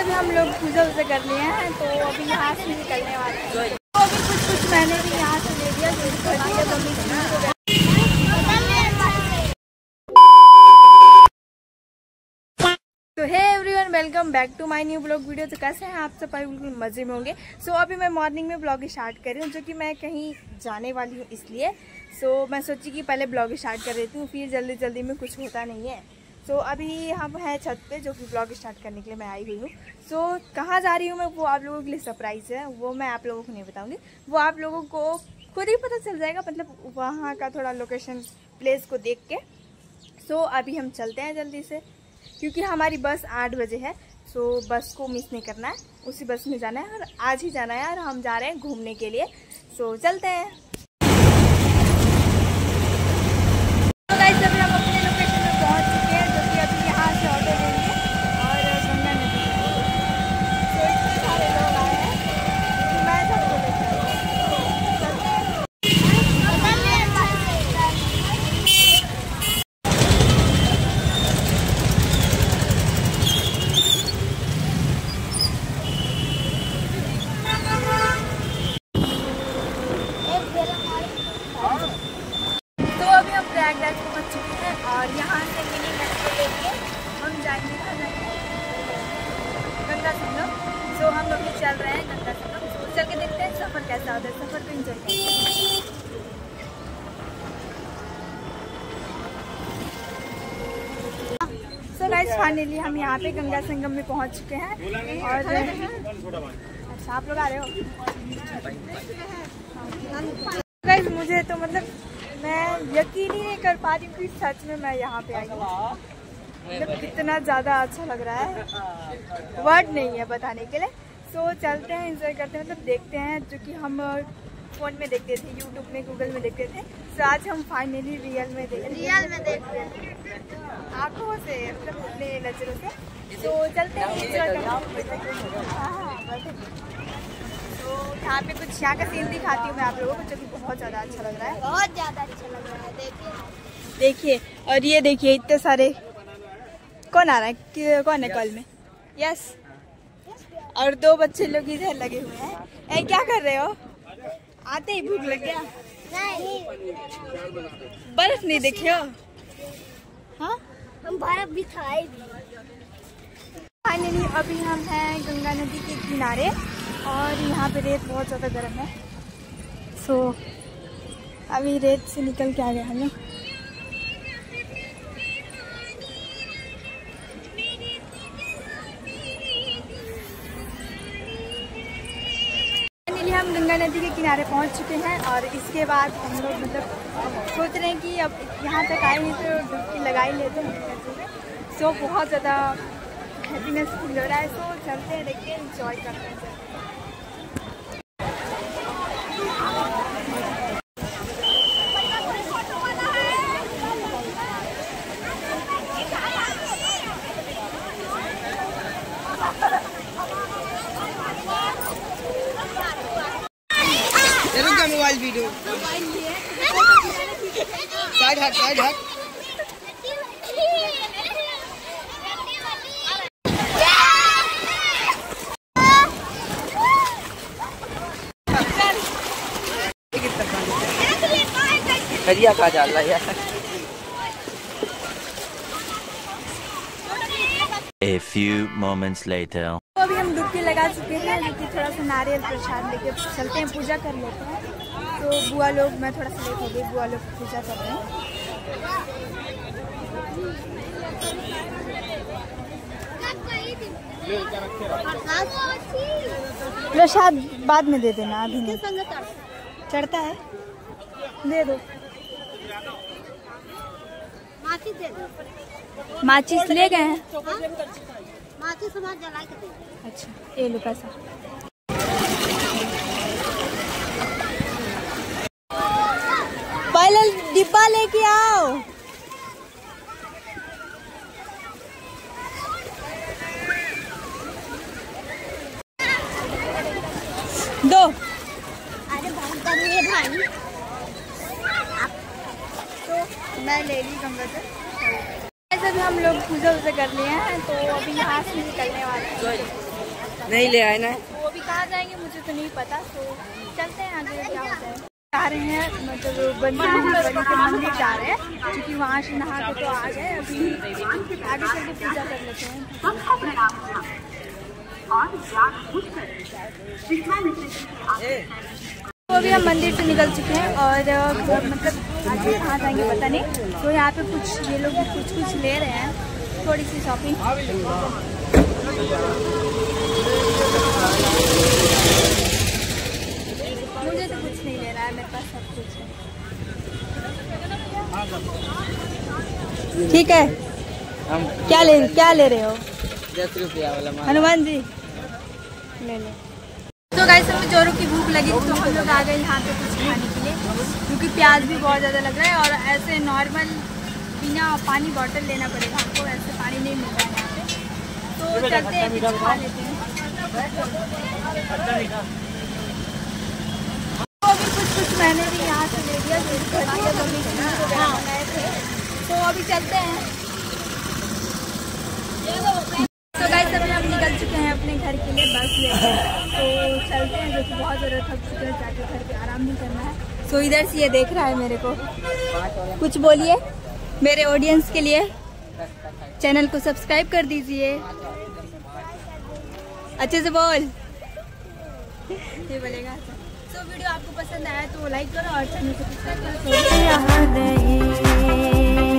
अभी हम लोग पूजा वूजा कर लिए हैं तो अभी यहाँ से निकलने वाले हैं। तो अभी कुछ मैंने भी यहाँ से ले लिया जो कर दिया तो अभी तो hey everyone, welcome back to my new blog video. तो कैसे हैं आप सब? बिल्कुल मजे में होंगे। सो अभी मैं मॉर्निंग में ब्लॉग स्टार्ट कर रही हूँ, जो कि मैं कहीं जाने वाली हूँ इसलिए। मैं सोची कि पहले ब्लॉग स्टार्ट कर देती हूँ, फिर जल्दी जल्दी में कुछ होता नहीं है। अभी हम हैं छत पे, जो कि ब्लॉग स्टार्ट करने के लिए मैं आई हुई हूँ। कहाँ जा रही हूँ मैं, वो आप लोगों के लिए सरप्राइज़ है, वो मैं आप लोगों को नहीं बताऊँगी, वो आप लोगों को खुद ही पता चल जाएगा, मतलब वहाँ का थोड़ा लोकेशन प्लेस को देख के। अभी हम चलते हैं जल्दी से, क्योंकि हमारी बस 8 बजे है। बस को मिस नहीं करना है, उसी बस में जाना है और आज ही जाना है। और हम जा रहे हैं घूमने के लिए। चलते हैं। तो गाइस, अभी हम अपने लोकेशन में पहुंच चुके हैं, जो कि अभी यहाँ से ऑटो लेंगे और गंगा नदी इतने सारे लोग आए हैं कि मैं सबको लेकर प्रयागराज पहुंच चुके हैं और यहाँ से मिनी मेट्रो लेके हम जाएंगे गंगा संगम। हम लोग चल रहे हैं गंगा संगम। चल के देखते हैं सफ़र कैसा होता है, सफ़र को एंजॉय करते हैं। गाइस, फाइनली हम यहाँ पे गंगा संगम में पहुँच चुके हैं। और अच्छा, आप लोग आ रहे हो? गाइस, मुझे तो मतलब मैं यकीन ही नहीं कर पा रही हूँ कि सच में मैं यहाँ पे आई हूँ। मतलब कितना ज़्यादा अच्छा लग रहा है, वर्ड नहीं है बताने के लिए। चलते हैं, एंजॉय करते हैं, मतलब देखते हैं, जो कि हम फ़ोन में देखते थे, यूट्यूब में, गूगल में देखते थे। आज हम फाइनली रियल में देखते हैं, आँखों से, मतलब अपने नज़रों से। चलते हैं, एंजॉय करते हैं। यहाँ पे कुछ यहाँ का सीन दिखाती हूँ मैं आप लोगों को, जो कि बहुत ज़्यादा अच्छा लग रहा है, बहुत ज़्यादा अच्छा लग रहा है। देखिए और ये देखिए, इतने सारे कौन आ रहा है, कौन है कॉल में? यस। और 2 बच्चे लोग इधर लगे हुए हैं। क्या कर रहे हो? आते ही भूख लग गया? नहीं, बर्फ नहीं देखे हो? हाँ, हम बर्फ भी खाए। फाइनली अभी हम हैं गंगा नदी के किनारे और यहाँ पे रेत बहुत ज़्यादा गर्म है। अभी रेत से निकल के आ गए हम लोग। फाइनली हम गंगा नदी के किनारे पहुँच चुके हैं और इसके बाद हम लोग मतलब सोच रहे हैं कि अब यहाँ तक आए हैं तो डुबकी लगा ही लेते हैं। बहुत ज़्यादा हैप्पीनेस फील हो रहा है। चलते हैं, देखते हैं, इंजॉय करते हैं। मोबाइल वीडियो साइड हट करिया कहा जा रहा है यार। A few moments later. अभी हम डुबकी लगा चुके हैं, जो कि थोड़ा सा नारियल प्रसाद लेके चलते हैं, पूजा कर लेते हैं। बुआ लोग, मैं थोड़ा सा लेट हो गई, बुआ लोग पूजा कर रहे हैं। प्रसाद बाद में दे देना, अभी नहीं चढ़ता है, दे दो। माचिस ले गए हैं? माचिस जला के दे। अच्छा, ये लो पैसा। पहले डिब्बा लेके आओ। दो। अरे बहुत गर्मी है भाई। मैं ले ली गंगा जल। जब हम लोग पूजा वूजा कर लिए हैं तो अभी यहाँ से निकलने वाले हैं। का नहीं ले आए ना। वो भी कहाँ जाएंगे मुझे तो नहीं पता, तो चलते हैं आगे क्या होता है। जा रहे हैं मतलब बड़ी मंदिर जा रहे हैं, क्योंकि वहाँ से नहा के तो आ गए, अभी आगे चल के पूजा कर लेते हैं। तो अभी हम मंदिर से निकल चुके हैं और मतलब आगे कहाँ जाएंगे पता नहीं। तो यहाँ पे कुछ ये लोग कुछ ले रहे हैं, थोड़ी सी शॉपिंग। मुझे तो कुछ नहीं ले रहा है, मेरे पास सब कुछ है। ठीक है, क्या ले रहे हो? 10 रुपया वाला हनुमान जी ले लो। तो गाइस हमें जोरों की भूख लगी थी, तो हम लोग आ गए यहाँ पे कुछ खाने के लिए, क्योंकि प्याज भी बहुत ज़्यादा लग रहा है और ऐसे नॉर्मल बिना पानी बॉटल लेना पड़ेगा हमको, ऐसे पानी नहीं मिल रहा है यहाँ पे। तो चलते हैं कुछ खा लेते हैं। तो अभी कुछ मैंने भी यहाँ से ले लिया, तो अभी चलते हैं। तो गाइस अभी हम निकल चुके हैं अपने घर के लिए बस लेकर, तो चलते हैं, जो कि बहुत ज़्यादा थक चुके हैं, जाके घर पे आराम भी करना है। तो इधर से ये देख रहा है मेरे को, कुछ बोलिए मेरे ऑडियंस के लिए। चैनल को सब्सक्राइब कर दीजिए, अच्छे से बोल, ये बोलेगा। तो वीडियो आपको पसंद आया तो लाइक करो और चैनल को सब्सक्राइब करो।